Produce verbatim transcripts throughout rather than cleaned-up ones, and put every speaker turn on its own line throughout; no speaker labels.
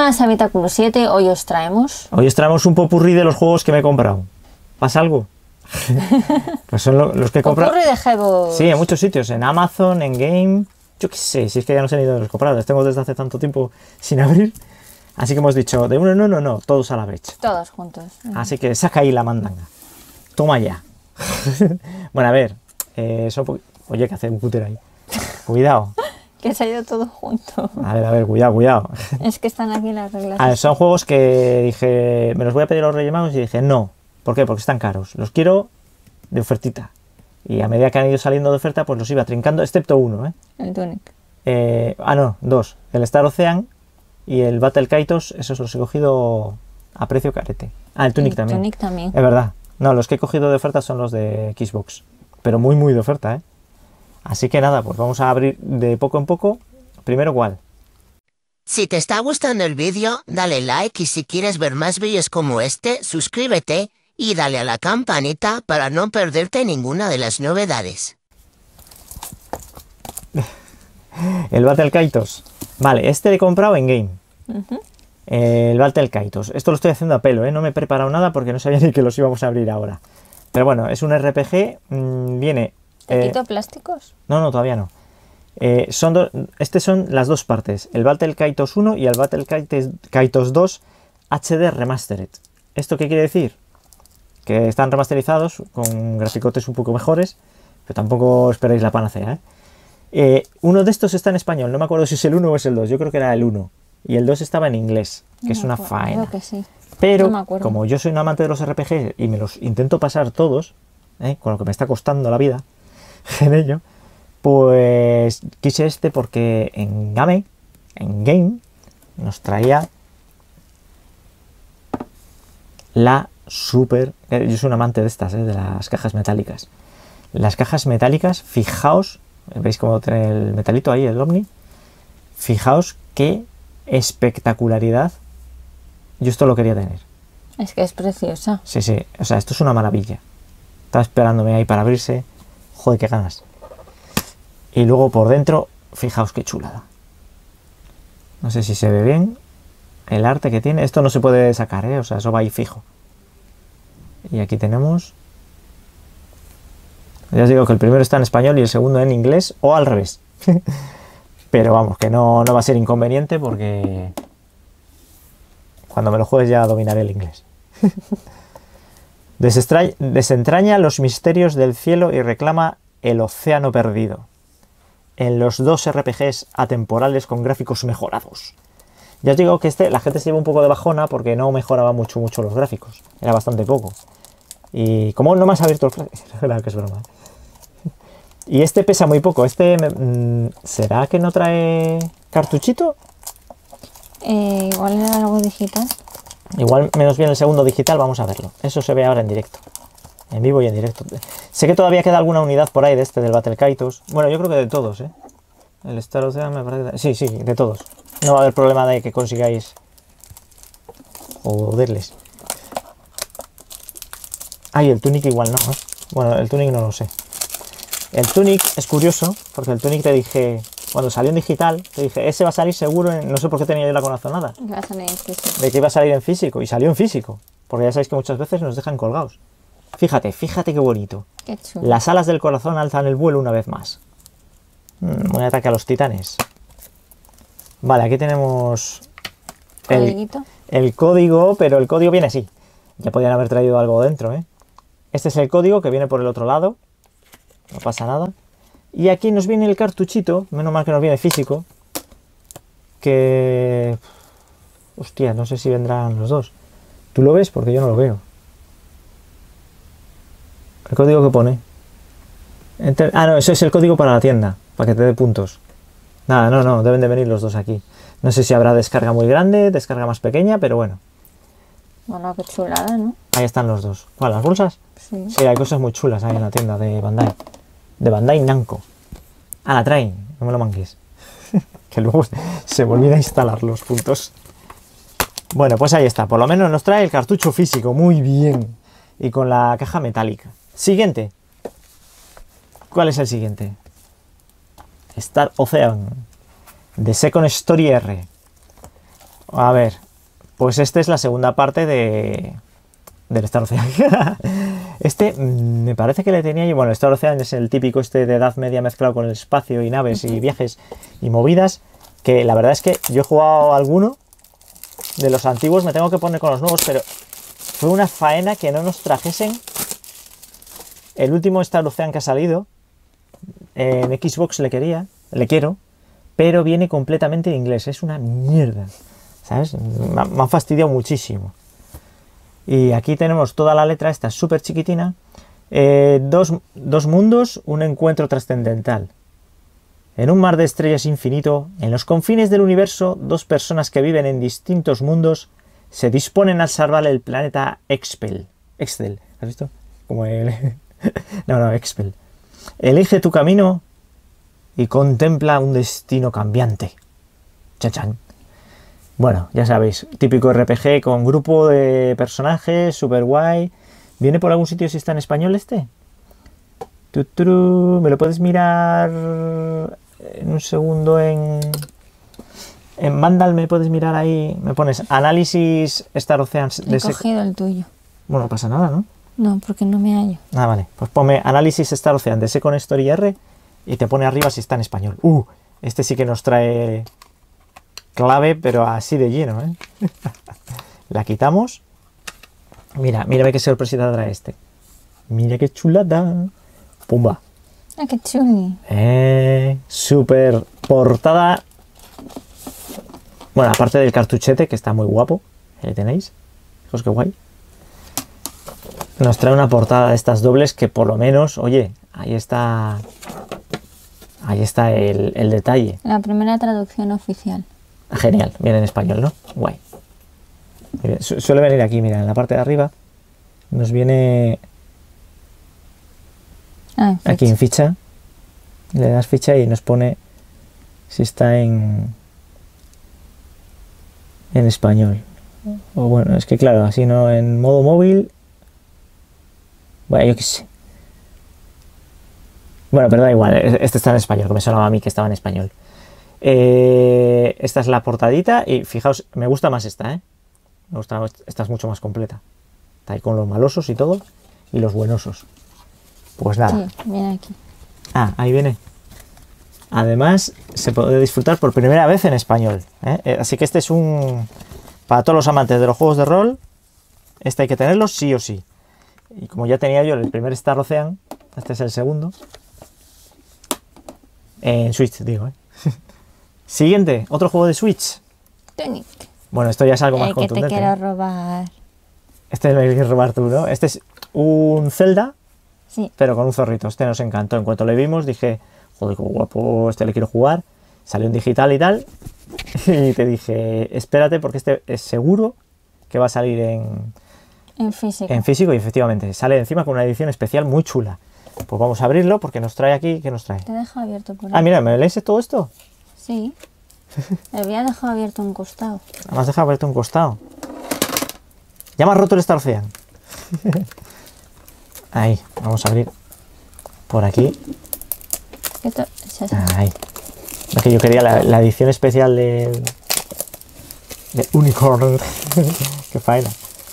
más Habitáculo siete, hoy os traemos...
Hoy os traemos un popurrí de los juegos que me he comprado. ¿Pasa algo? Pues son lo, los que he comprado.
Popurrí de juegos.
Sí, en muchos sitios, en Amazon, en Game, yo qué sé, si es que ya no sé ni dónde los he comprado, los tengo desde hace tanto tiempo sin abrir. Así que hemos dicho, de uno no, no, no, todos a la vez.
Todos juntos.
Así que saca ahí la mandanga. Toma ya. Bueno, a ver, eh, son oye, que hace un cúter ahí. Cuidado.
Que se ha ido todo junto.
A ver, a ver, cuidado, cuidado.
Es que están aquí las reglas.
A ver, son juegos que dije, me los voy a pedir a los Reyes Magos y dije, no. ¿Por qué? Porque están caros. Los quiero de ofertita. Y a medida que han ido saliendo de oferta, pues los iba trincando, excepto uno, ¿eh?
El Tunic.
Eh, ah, no, dos. El Star Ocean y el Battle Kaitos, esos los he cogido a precio carete. Ah, el Tunic
el
también.
Tunic también.
Es verdad. No, los que he cogido de oferta son los de Xbox. Pero muy, muy de oferta, ¿eh? Así que nada, pues vamos a abrir de poco en poco. Primero, ¿cuál?
Si te está gustando el vídeo, dale like y si quieres ver más vídeos como este, suscríbete y dale a la campanita para no perderte ninguna de las novedades.
El Battle Kaitos. Vale, este le he comprado en Game.
Uh-huh.
El Battle Kaitos. Esto lo estoy haciendo a pelo, ¿eh? No me he preparado nada porque no sabía ni que los íbamos a abrir ahora. Pero bueno, es un R P G. Mmm, viene...
¿Te
eh,
quito plásticos?
No, no, todavía no. Eh, son do... Estas son las dos partes. El Battle Kaitos uno y el Battle Kaitos dos H D Remastered. ¿Esto qué quiere decir? Que están remasterizados con graficotes un poco mejores, pero tampoco esperéis la panacea, ¿eh? Eh, uno de estos está en español, no me acuerdo si es el uno o es el dos, yo creo que era el uno. Y el dos estaba en inglés, que
No
es una
acuerdo,
faena.
creo que sí.
Pero,
no me acuerdo.
como yo soy un amante de los R P G y me los intento pasar todos, ¿eh? Con lo que me está costando la vida en ello, pues quise este porque en Game, en Game, nos traía la super... Yo soy un amante de estas, ¿eh? De las cajas metálicas. Las cajas metálicas, fijaos, veis cómo tiene el metalito ahí, el Omni. Fijaos qué espectacularidad. Yo esto lo quería tener.
Es que es preciosa.
Sí, sí, o sea, esto es una maravilla. Estaba esperándome ahí para abrirse. Joder, qué ganas. Y luego por dentro, fijaos qué chulada. No sé si se ve bien el arte que tiene. Esto no se puede sacar, ¿eh? O sea, eso va ahí fijo. Y aquí tenemos... Ya os digo que el primero está en español y el segundo en inglés o al revés. Pero vamos, que no, no va a ser inconveniente porque cuando me lo juegues ya dominaré el inglés. Desestra- desentraña los misterios del cielo y reclama el océano perdido. En los dos R P Gs atemporales con gráficos mejorados. Ya os digo que este, la gente se lleva un poco de bajona porque no mejoraba mucho, mucho los gráficos. Era bastante poco. Y como no me has abierto el flash, claro que es broma. Y este pesa muy poco. Este, mmm, ¿será que no trae cartuchito?
Eh, igual era algo digital.
Igual menos bien el segundo digital, vamos a verlo. Eso se ve ahora en directo. En vivo y en directo. Sé que todavía queda alguna unidad por ahí de este, del Battle Kaitos. Bueno, yo creo que de todos, ¿eh? El Star Ocean me parece... Sí, sí, de todos. No va a haber problema de que consigáis joderles. Ay, el Tunic igual no, ¿eh? Bueno, el Tunic no lo sé. El Tunic es curioso, porque el Tunic te dije... Cuando salió en digital, te dije, ese va a salir seguro en... No sé por qué tenía yo la corazonada.
Va a salir en físico.
De que iba a salir en físico, y salió en físico. Porque ya sabéis que muchas veces nos dejan colgados. Fíjate, fíjate qué bonito.
Qué chulo.
Las alas del corazón alzan el vuelo una vez más. Mm, un ataque a los titanes. Vale, aquí tenemos el,
¿Codiguito?
el código, pero el código viene así. Ya podrían haber traído algo dentro, ¿eh? Este es el código que viene por el otro lado. No pasa nada. Y aquí nos viene el cartuchito, menos mal que nos viene físico. Que... Hostia, no sé si vendrán los dos. ¿Tú lo ves? Porque yo no lo veo. ¿El código que pone? Enter... Ah, no, eso es el código para la tienda, para que te dé puntos. Nada, no, no, deben de venir los dos aquí. No sé si habrá descarga muy grande, descarga más pequeña, pero bueno.
Bueno, qué chulada, ¿no?
Ahí están los dos. ¿Cuál, las bolsas?
Sí.
Sí, hay cosas muy chulas ahí en la tienda de Bandai. De Bandai Namco. Ah, la traen, no me lo manques. Que luego se me olvida instalar los puntos. Bueno, pues ahí está. Por lo menos nos trae el cartucho físico, muy bien. Y con la caja metálica. Siguiente. ¿Cuál es el siguiente? Star Ocean. The Second Story R. A ver, pues esta es la segunda parte de del Star Ocean. Este mm, me parece que le tenía yo. Bueno, el Star Ocean es el típico este de Edad Media mezclado con el espacio y naves y viajes y movidas. Que la verdad es que yo he jugado alguno de los antiguos, me tengo que poner con los nuevos, pero fue una faena que no nos trajesen el último Star Ocean que ha salido. En Xbox le quería, le quiero, pero viene completamente en inglés. Es una mierda, ¿sabes? Me, me han fastidiado muchísimo. Y aquí tenemos toda la letra, esta súper chiquitina. Eh, dos, dos mundos, un encuentro trascendental. En un mar de estrellas infinito, en los confines del universo, dos personas que viven en distintos mundos se disponen a salvar el planeta Expel. Excel, ¿has visto? Como el... no, no, Expel. Elige tu camino y contempla un destino cambiante. Chan, chan. Bueno, ya sabéis, típico R P G con grupo de personajes, super guay. ¿Viene por algún sitio si está en español este? Tuturu, ¿me lo puedes mirar en un segundo en... En Vandal me puedes mirar ahí, me pones análisis Star Ocean de
He cogido el tuyo.
Bueno, no pasa nada, ¿no?
No, porque no me hallo.
Ah, vale. Pues ponme análisis Star Ocean de Second Story R y te pone arriba si está en español. Uh, este sí que nos trae clave, pero así de lleno, ¿eh? La quitamos. Mira, mira qué sorpresita trae este. Mira qué chulada. Pumba.
Ah, qué chuli.
Eh, super portada. Bueno, aparte del cartuchete, que está muy guapo. Ahí tenéis. Fijaos qué guay. Nos trae una portada de estas dobles que por lo menos, oye, ahí está. Ahí está el, el detalle.
La primera traducción oficial.
Genial, viene en español, ¿no? Guay. Su suele venir aquí, mira, en la parte de arriba. Nos viene
Ah, en
aquí en
ficha.
ficha. Le das ficha y nos pone si está en en español. O bueno, es que claro, así no en modo móvil. Bueno, yo qué sé. Bueno, pero da igual, este está en español, que me sonaba a mí que estaba en español. Eh, esta es la portadita y fijaos, me gusta más esta, ¿eh? Me gusta, esta es mucho más completa. Está ahí con los malosos y todo, y los buenosos. Pues nada.
Sí, viene aquí.
Ah, ahí viene. Además, se puede disfrutar por primera vez en español, ¿eh? Así que este es un... Para todos los amantes de los juegos de rol, este hay que tenerlo sí o sí. Y como ya tenía yo el primer Star Ocean, este es el segundo. En Switch, digo, ¿eh? Siguiente, otro juego de Switch.
Tonic.
Bueno, esto ya es algo más
El que te
contundente.
quiero
¿eh?
robar.
Este me quieres robar tú, ¿no? Este es un Zelda,
Sí.
pero con un zorrito. Este nos encantó. En cuanto le vimos, dije, joder, qué guapo, este le quiero jugar. Salió en digital y tal. Y te dije, espérate, porque este es seguro que va a salir en,
En físico.
en físico. Y efectivamente, sale encima con una edición especial muy chula. Pues vamos a abrirlo porque nos trae aquí. ¿Qué nos trae?
Te dejo abierto por ahí.
Ah, mira, ¿me lees todo esto?
Sí. Me había dejado abierto un costado.
Me has dejado abierto un costado. Ya me has roto el Star Ocean. Ahí, vamos a abrir por aquí.
Esto es así.
Ahí. Es que yo quería la, la edición especial de, de Unicorn. Qué faena.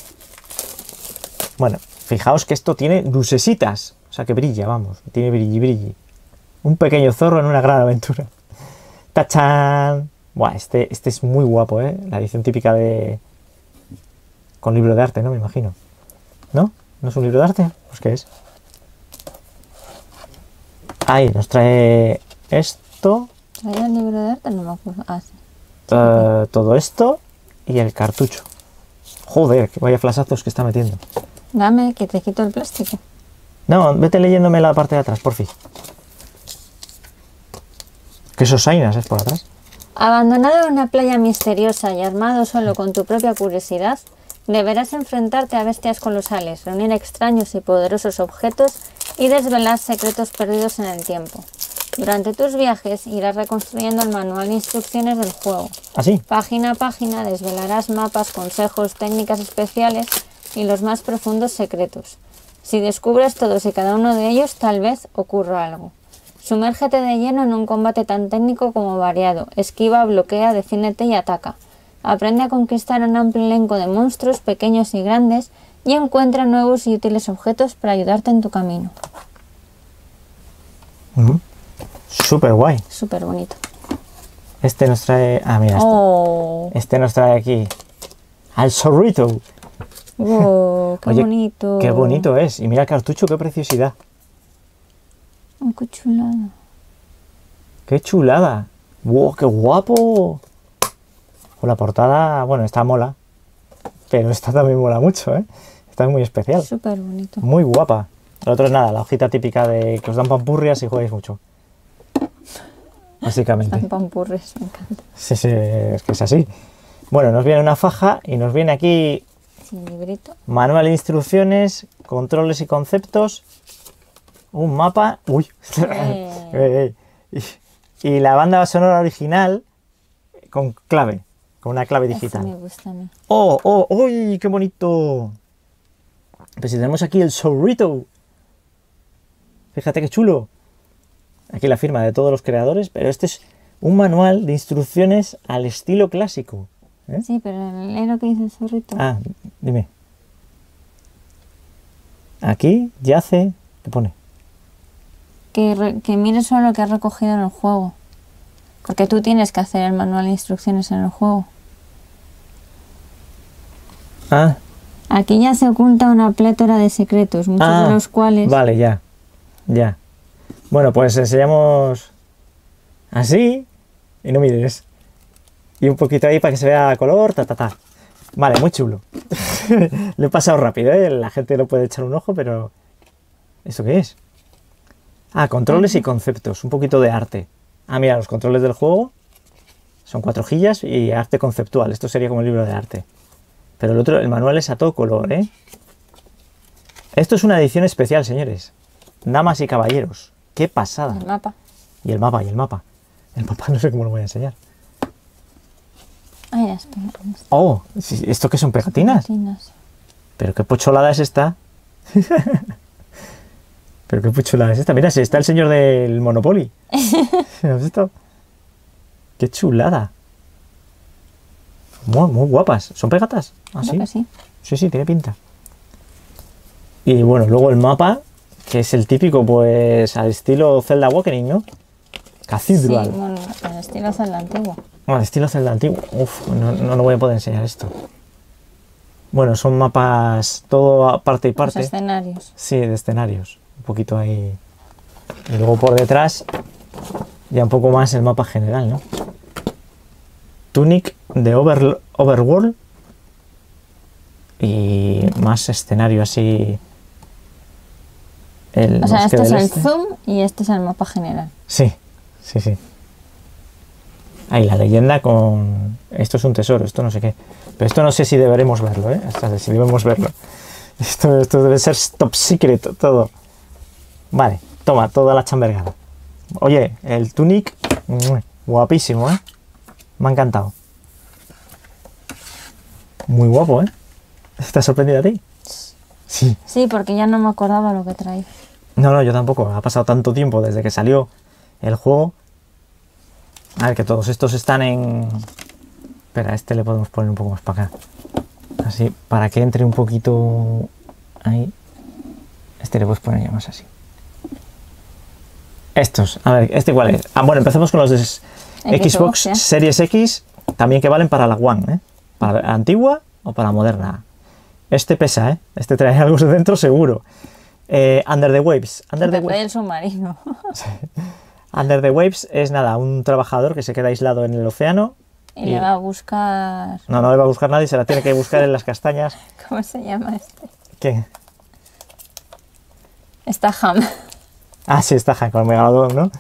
Bueno, fijaos que esto tiene lucecitas. O sea que brilla, vamos. Tiene brilli brilli. Un pequeño zorro en una gran aventura. ¡Tachán! Buah, este, este es muy guapo, ¿eh? La edición típica de... Con libro de arte, ¿no? Me imagino. ¿No? ¿No es un libro de arte? Pues ¿qué es? Ahí, nos trae esto,
¿Traía el libro de arte? No me acuerdo. Ah, sí.
eh, todo esto y el cartucho. Joder, que vaya flasazos que está metiendo.
Dame, que te quito el plástico.
No, vete leyéndome la parte de atrás, por fin. Que esos sainas es por atrás.
Abandonado en una playa misteriosa y armado solo con tu propia curiosidad, deberás enfrentarte a bestias colosales, reunir extraños y poderosos objetos y desvelar secretos perdidos en el tiempo. Durante tus viajes irás reconstruyendo el manual de instrucciones del juego.
Así.
Página a página desvelarás mapas, consejos, técnicas especiales y los más profundos secretos. Si descubres todos y cada uno de ellos, tal vez ocurra algo. Sumérgete de lleno en un combate tan técnico como variado. Esquiva, bloquea, defiéndete y ataca. Aprende a conquistar un amplio elenco de monstruos pequeños y grandes y encuentra nuevos y útiles objetos para ayudarte en tu camino.
Mm. Súper guay.
Súper bonito.
Este nos trae... Ah, mira, este.
Oh,
Este nos trae aquí al zorrito.
oh, qué
Oye,
bonito.
Qué bonito es. Y mira el cartucho, qué preciosidad.
Oh, qué chulada.
¡Qué chulada! ¡Wow, qué guapo! Con la portada, bueno, esta mola. Pero esta también mola mucho, ¿eh? Esta es muy especial.
Súper bonito.
Muy guapa. Lo otro es nada, la hojita típica de que os dan pampurrias y jugáis mucho. Básicamente.
Están pampurres, me encanta.
Sí, sí, es que es así. Bueno, nos viene una faja y nos viene aquí
Sin librito.
manual de instrucciones, controles y conceptos, un mapa, uy,
Eh.
y, y la banda sonora original con clave, con una clave digital.
Ese me gusta a mí.
¡Oh, oh, uy, qué bonito! Pues si tenemos aquí el zorrito. Fíjate qué chulo. Aquí la firma de todos los creadores, pero este es un manual de instrucciones al estilo clásico. ¿Eh?
Sí, pero lee lo que dice el zorrito.
Ah, dime. Aquí yace, ¿qué pone?
Que, re- que mires solo lo que has recogido en el juego. Porque tú tienes que hacer el manual de instrucciones en el juego.
Ah,
Aquí ya se oculta una plétora de secretos, muchos
ah,
de los cuales...
vale, ya, ya. Bueno, pues enseñamos así y no mires. Y un poquito ahí para que se vea a color, ta, ta, ta. Vale, muy chulo. Lo he pasado rápido, ¿eh? La gente lo puede echar un ojo, pero... ¿Esto qué es? Ah, controles y conceptos, un poquito de arte. Ah, mira, los controles del juego son cuatro hojillas y arte conceptual. Esto sería como el libro de arte. Pero el otro, el manual es a todo color, ¿eh? Esto es una edición especial, señores. Damas y caballeros. ¡Qué pasada!
El mapa.
Y el mapa, y el mapa. El mapa no sé cómo lo voy a enseñar.
Ay, las pegatinas.
¡Oh! sí, ¿esto qué son pegatinas?
Pegatinas.
Pero qué pocholada es esta. Pero qué pocholada es esta. Mira, si está el señor del Monopoly. ¿Has visto? ¡Qué chulada! Muy, muy guapas. ¿Son pegatas? ¿Ah,
Creo
sí?
que sí.
Sí, sí, tiene pinta. Y bueno, luego el mapa, que es el típico, pues, al estilo Zelda Awakening, ¿no? Cathedral.
Sí, bueno, el estilo es el antiguo.
Ah, al estilo Zelda antiguo. Uf, no, no lo voy a poder enseñar esto. Bueno, son mapas todo parte y
Los
parte.
escenarios.
Sí, de escenarios. Un poquito ahí. Y luego por detrás, ya un poco más el mapa general, ¿no? Tunic de Over, Overworld. Y más escenario así. El
O sea,
bosque
este es
del
el
este.
zoom y este es el mapa general.
Sí, sí, sí. Ahí la leyenda con... Esto es un tesoro, esto no sé qué. Pero esto no sé si deberemos verlo, ¿eh? Hasta si debemos verlo. Esto, esto debe ser top secret todo. Vale, toma, toda la chambergada. Oye, el Tunic, guapísimo, ¿eh? Me ha encantado. Muy guapo, ¿eh? ¿Te ha sorprendido a ti? Sí.
Sí, porque ya no me acordaba lo que traía.
No, no, yo tampoco. Ha pasado tanto tiempo desde que salió el juego. A ver, que todos estos están en... Espera, este le podemos poner un poco más para acá. Así, para que entre un poquito ahí. Este le puedes poner ya más así. Estos, a ver, ¿este cuál es? Ah, bueno, empecemos con los de Xbox,
Xbox, ya.
Series X, también que valen para la One, ¿eh? Para la antigua o para la moderna. Este pesa, ¿eh? Este trae algo dentro seguro. Eh, Under the Waves. Under the
Me
Waves.
el submarino.
Under the Waves es nada, un trabajador que se queda aislado en el océano.
Y le va a buscar...
No, no le va a buscar nadie, se la tiene que buscar en las castañas.
¿Cómo se llama este?
¿Qué?
Está Ham.
Ah, sí, está con el Megalodon, ¿no?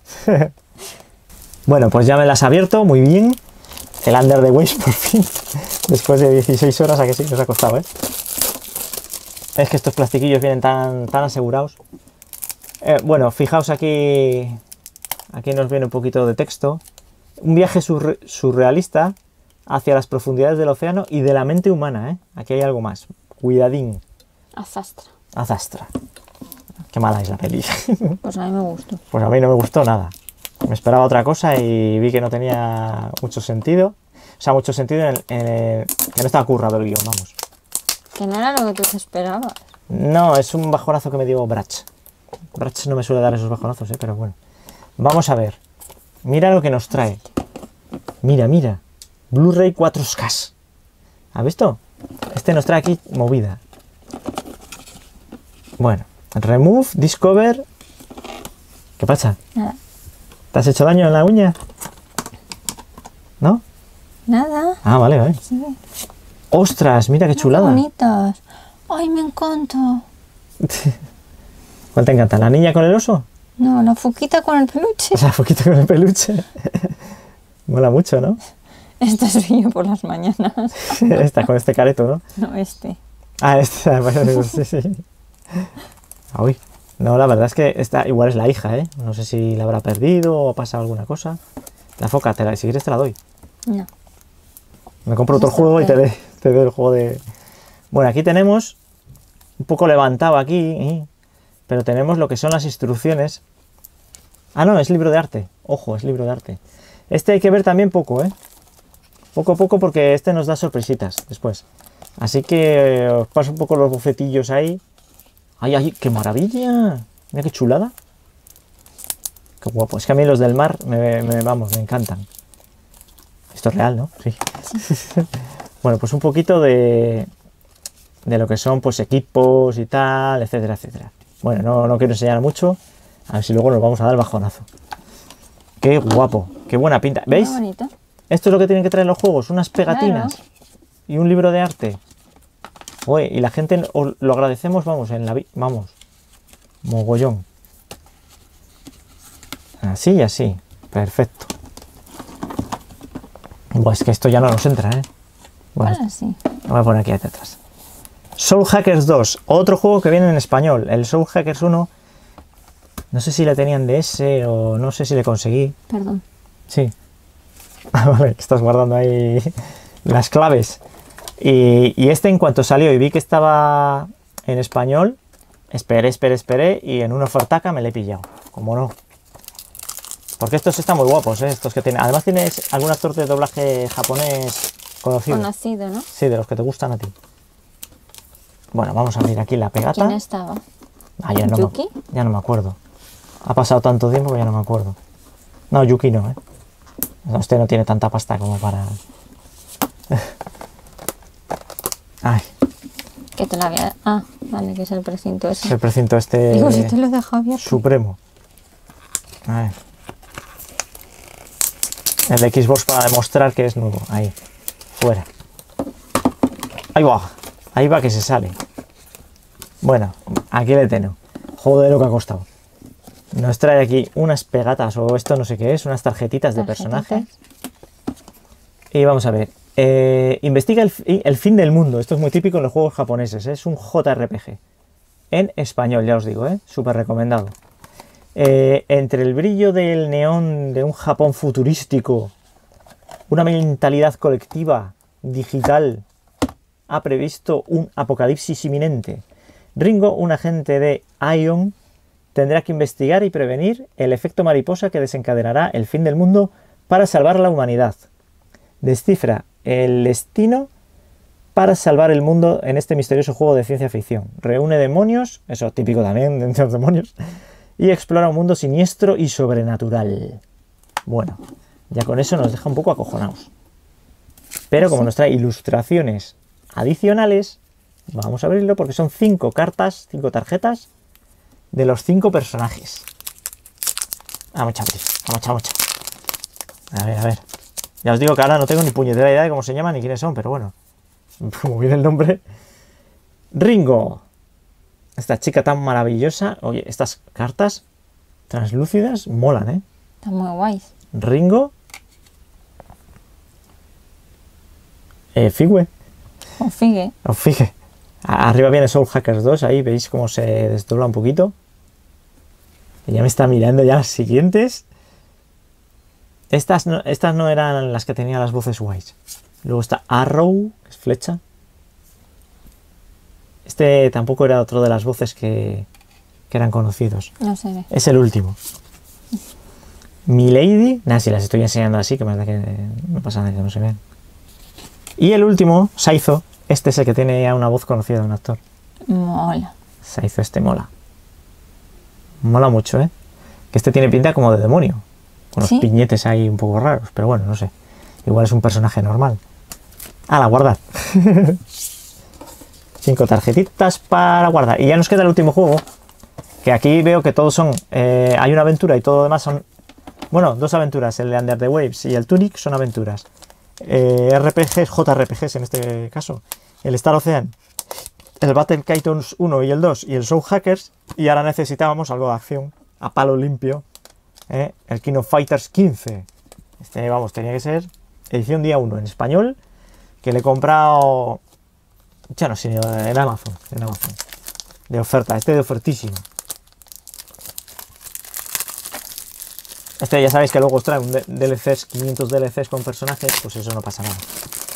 Bueno, pues ya me las ha abierto, muy bien. El Under the Waves, por fin. Después de dieciséis horas, a que sí, nos ha costado, ¿eh? Es que estos plastiquillos vienen tan, tan asegurados. Eh, bueno, fijaos aquí... Aquí nos viene un poquito de texto. Un viaje surre- surrealista hacia las profundidades del océano y de la mente humana, ¿eh? Aquí hay algo más. Cuidadín.
Azastra.
Azastra. Qué mala es la peli.
Pues a mí me gustó.
Pues a mí no me gustó nada. Me esperaba otra cosa y vi que no tenía mucho sentido. sea, mucho sentido en, en el, que no estaba currado el guión, vamos.
Que no era lo que tú te esperabas.
No, es un bajonazo que me dio Brach. Brach no me suele dar esos bajonazos, ¿eh? Pero bueno. Vamos a ver. Mira lo que nos trae. Mira, mira. Blu-ray cuatro K. ¿Has visto? Este nos trae aquí movida. Bueno. Remove, discover. ¿Qué pasa?
Nada.
¿Te has hecho daño en la uña? ¿No?
Nada.
Ah, vale, vale.
Sí.
¡Ostras! Mira qué chulada.
Qué bonitas. Ay, me encanta.
¿Cuál te encanta? ¿La niña con el oso?
No, la foquita con el peluche.
O sea, poquito con el peluche. Mola mucho, ¿no?
Este es yo por las mañanas.
Esta con este careto, ¿no?
No, este.
Ah, esta, bueno, sí, sí. Uy. No, la verdad es que esta igual es la hija, ¿eh? No sé si la habrá perdido o ha pasado alguna cosa. La foca, te la, si quieres te la doy.
No.
Me compro otro juego y te, de, te doy el juego de... Bueno, aquí tenemos, un poco levantado aquí, pero tenemos lo que son las instrucciones. Ah, no, es libro de arte. Ojo, es libro de arte. Este hay que ver también poco, ¿eh? Poco a poco porque este nos da sorpresitas después. Así que os paso un poco los bofetillos ahí. ¡Ay, ay! ¡Qué maravilla! Mira qué chulada. Qué guapo. Es que a mí los del mar, me, me, vamos, me encantan. Esto es real, ¿no? Sí. Bueno, pues un poquito de, de lo que son pues equipos y tal, etcétera, etcétera. Bueno, no, no quiero enseñar mucho. A ver si luego nos vamos a dar el bajonazo. ¡Qué guapo! ¡Qué buena pinta! ¿Veis?
Muy bonito.
Esto es lo que tienen que traer los juegos. Unas pegatinas.
Claro.
Y un libro de arte. Oye, y la gente os lo agradecemos, vamos, en la vi vamos. Mogollón. Así y así. Perfecto. Buah, es que esto ya no nos entra, ¿eh? Bueno,
Ahora sí.
lo voy a poner aquí atrás. Soul Hackers dos, otro juego que viene en español. El Soul Hackers uno, no sé si le tenían de ese o no sé si le conseguí.
Perdón.
Sí. Ah, vale, estás guardando ahí las claves. Y, y este, en cuanto salió y vi que estaba en español, esperé, esperé, esperé y en una ofertaca me le he pillado. Como no. Porque estos están muy guapos, ¿eh? Estos que tienen. Además tienes algún actor de doblaje japonés conocido.
Conocido, ¿no?
Sí, de los que te gustan a ti. Bueno, vamos a abrir aquí la pegata.
¿Quién estaba?
Ah, ya no,
¿Yuki?
me, ya no me acuerdo. Ha pasado tanto tiempo que ya no me acuerdo. No, Yuki no, ¿eh? No, este no tiene tanta pasta como para... Ay,
Que te la había... Ah, vale, que es el precinto
es
ese.
el precinto este...
Digo, si te lo dejo abierto.
Supremo. A ver. El de Xbox para demostrar que es nuevo. Ahí. Fuera. Ahí va. Ahí va que se sale. Bueno, aquí le tengo. Joder lo que ha costado. Nos trae aquí unas pegatas o esto no sé qué es, unas tarjetitas de personaje. Y vamos a ver. Eh, investiga el, el fin del mundo. Esto es muy típico en los juegos japoneses. ¿eh? Es un J R P G. En español, ya os digo, ¿eh? Súper recomendado. Eh, entre el brillo del neón de un Japón futurístico, una mentalidad colectiva digital ha previsto un apocalipsis inminente. Ringo, un agente de Ion, tendrá que investigar y prevenir el efecto mariposa que desencadenará el fin del mundo para salvar a la humanidad. Descifra el destino para salvar el mundo en este misterioso juego de ciencia ficción. Reúne demonios, eso típico también de los demonios, y explora un mundo siniestro y sobrenatural. Bueno, ya con eso nos deja un poco acojonados. Pero como nos trae ilustraciones adicionales, vamos a abrirlo porque son cinco cartas, cinco tarjetas de los cinco personajes. Vamos a abrir, vamos a vamos a ver, a ver. Ya os digo que ahora no tengo ni puñetera idea de cómo se llaman ni quiénes son, pero bueno, como viene el nombre. Ringo. Esta chica tan maravillosa. Oye, estas cartas translúcidas molan, ¿eh?
Están muy guays.
Ringo. Eh, Figue.
O Figue.
O Figue. Arriba viene Soul Hackers dos. Ahí veis cómo se desdobla un poquito. Y ya me está mirando ya las siguientes. Estas no, estas no eran las que tenían las voces guays. Luego está Arrow, que es flecha. Este tampoco era otro de las voces que, que eran conocidos.
No se ve.
Es el último. Milady. Nada, si las estoy enseñando así, que me da que no pasa nada que no se vean. Y el último, Saizo, este es el que tiene ya una voz conocida de un actor.
Mola.
Saizo este mola. Mola mucho, ¿eh? Que este tiene pinta como de demonio. Con los
¿Sí?
piñetes ahí un poco raros, pero bueno, no sé. Igual es un personaje normal. ¡Hala, guardar! Cinco tarjetitas para guardar. Y ya nos queda el último juego. Que aquí veo que todos son... Eh, hay una aventura y todo lo demás son... Bueno, dos aventuras. El de Under the Waves y el Tunic son aventuras. Eh, R P Gs, J R P Gs en este caso. El Star Ocean, el Battle Kitons uno y el dos y el Soul Hackers. Y ahora necesitábamos algo de acción a palo limpio. Eh, el King of Fighters quince. Este, vamos, tenía que ser edición día uno en español. Que le he comprado... Ya no sé, en Amazon, en Amazon. De oferta, este de ofertísimo. Este ya sabéis que luego os trae un D L Cs, quinientos D L Cs con personajes, pues eso no pasa nada.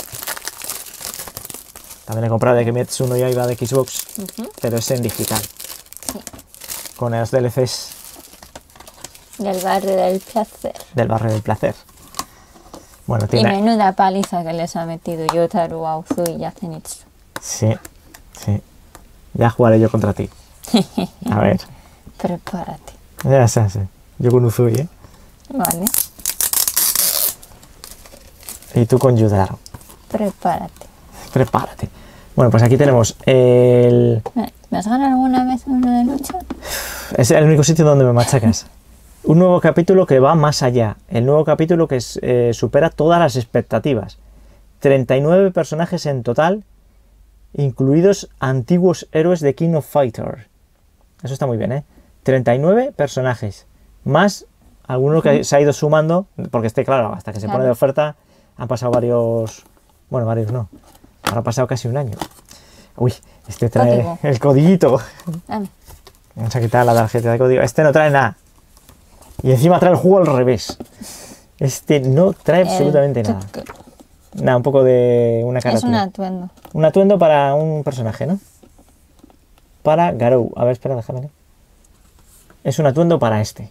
También he comprado de Kimetsu no Yaiba de Xbox, uh-huh. pero es en digital.
Sí.
Con los D L Cs
del barrio del placer.
Del barrio del placer. Bueno,
tiene...
Y
menuda paliza que les ha metido Yotaro a Uzui y a Zenitsu.
Sí, sí. Ya jugaré yo contra ti. A ver.
Prepárate.
Ya sé, sí. Yo con Uzui, ¿eh?
Vale.
Y tú con Yotaro.
Prepárate.
Prepárate. Bueno, pues aquí tenemos el...
¿Me has ganado alguna vez en uno de lucha?
Es el único sitio donde me machacas. Un nuevo capítulo que va más allá. El nuevo capítulo que es, eh, supera todas las expectativas. treinta y nueve personajes en total, incluidos antiguos héroes de King of Fighters. Eso está muy bien, ¿eh? treinta y nueve personajes. Más alguno que se ha ido sumando, porque este, claro, hasta que se
claro.
pone de oferta, han pasado varios... Bueno, varios no. Ahora ha pasado casi un año. Uy, este trae
Código.
el codiguito.
Dame.
Vamos a quitar la tarjeta de código. Este no trae nada. Y encima trae el juego al revés. Este no trae
El
absolutamente nada.
tuc.
Nada, un poco de una carátula.
Es un atuendo.
Un atuendo para un personaje, ¿no? Para Garou. A ver, espera, déjame. Es un atuendo para este.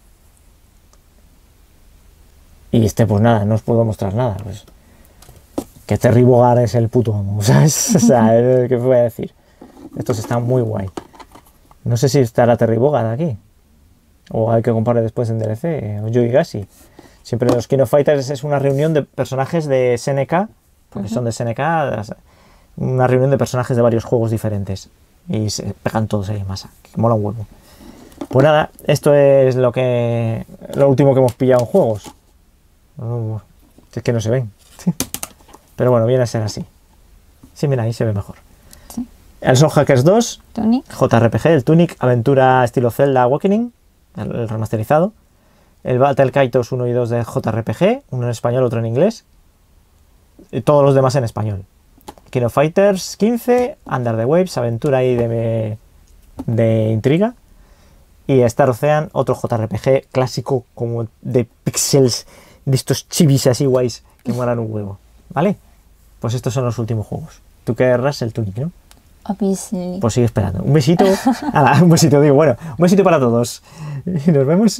Y este, pues nada, no os puedo mostrar nada. Pues que Terry Bogard es el puto amo, ¿sabes? O sea, ¿qué voy a decir? Estos están muy guay. No sé si estará Terry Bogard aquí. O hay que comprarle después en D L C. O Joey Gassi. Siempre los King of Fighters es una reunión de personajes de S N K. Porque uh-huh. son de S N K. Una reunión de personajes de varios juegos diferentes. Y se pegan todos ahí en masa. Que mola un huevo. Pues nada, esto es lo que lo último que hemos pillado en juegos. Oh, es que no se ven. Pero bueno, viene a ser así. Sí, mira, ahí se ve mejor.
Sí.
El Soul Hackers dos,
Tunic.
J R P G, el Tunic, aventura estilo Zelda Awakening, el, el remasterizado. El Battle Kaitos uno y dos de J R P G, uno en español, otro en inglés. Y todos los demás en español. King of Fighters quince, Under the Waves, aventura ahí de, de intriga. Y Star Ocean, otro J R P G clásico como de pixels, de estos chibis así guays que molan un huevo. ¿Vale? Pues estos son los últimos juegos. Tú querrás el Tunic, ¿no?
Obviously.
Pues sigue esperando. Un besito. Ala, un besito, digo, bueno, un besito para todos. Y nos vemos.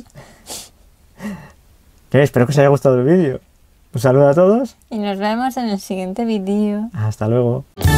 ¿Qué? Espero que os haya gustado el vídeo. Un saludo a todos.
Y nos vemos en el siguiente vídeo.
Hasta luego.